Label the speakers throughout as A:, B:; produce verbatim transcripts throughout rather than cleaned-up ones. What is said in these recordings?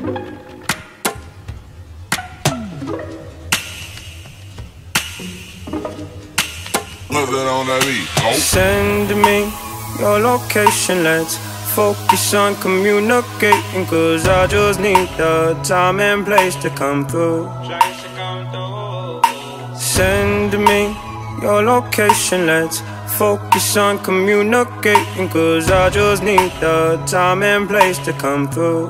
A: On that beat. Oh.
B: Send me your location, let's focus on communicating, cause I just need the time and place to come through. Send me your location, let's focus on communicating, cause I just need the time and place to come through.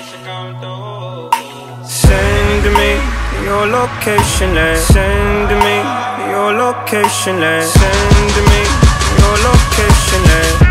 B: Send me your location, let's send me your location, let's send me your location, let's.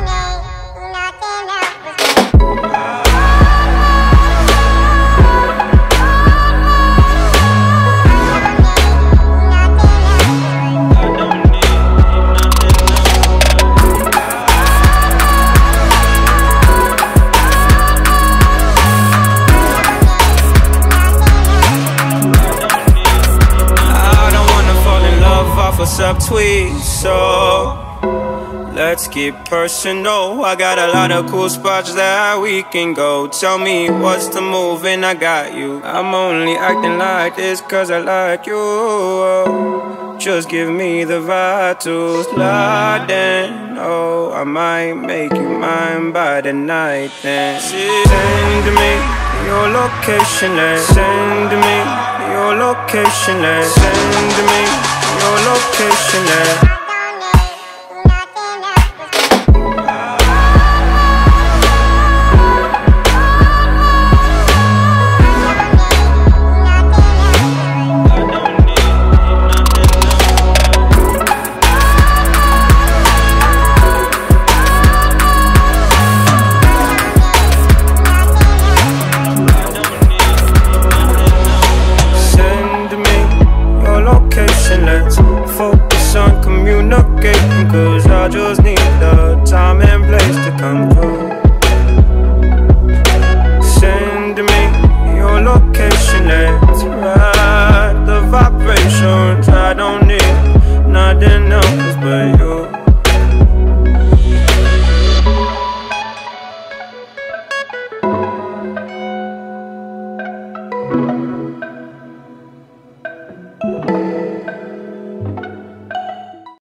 B: Subtweet, so let's get personal. I got a lot of cool spots that we can go. Tell me what's the move and I got you. I'm only acting like this cause I like you. Just give me the vibe to slide in. Oh, I might make you mine by the night then. Send me your location, let's send me your location, let's send me your location, let's.